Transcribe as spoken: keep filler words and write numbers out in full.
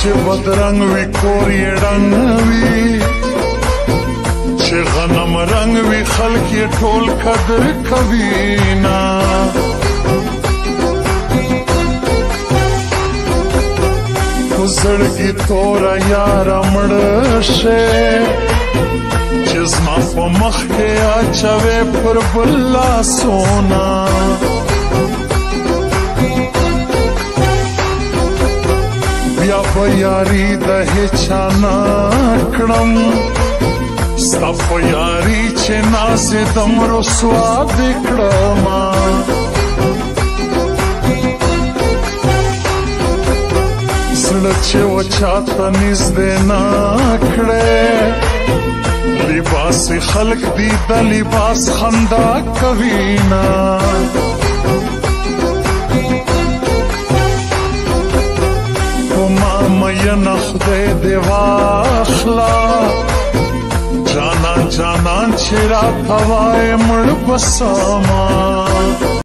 چې بدرنګ وي کور یې ړنګ وي چې غنم رنګ وي خلک یې ټول قدر کوي نه زړګي تورا یاره مړه شې چې زما په مخ کې اچوې پر بل لاسونه بیا به یاري د هیچا نه کړم ستا په یاري چې نازېدم رسوا دې کړمه زړه چې و چاته نږدې نه کړې لباس خلق دی د لباس خندا کوي نه په ما مینه خدای دې واخله جانان جانان چې راته وایې مړ به سمه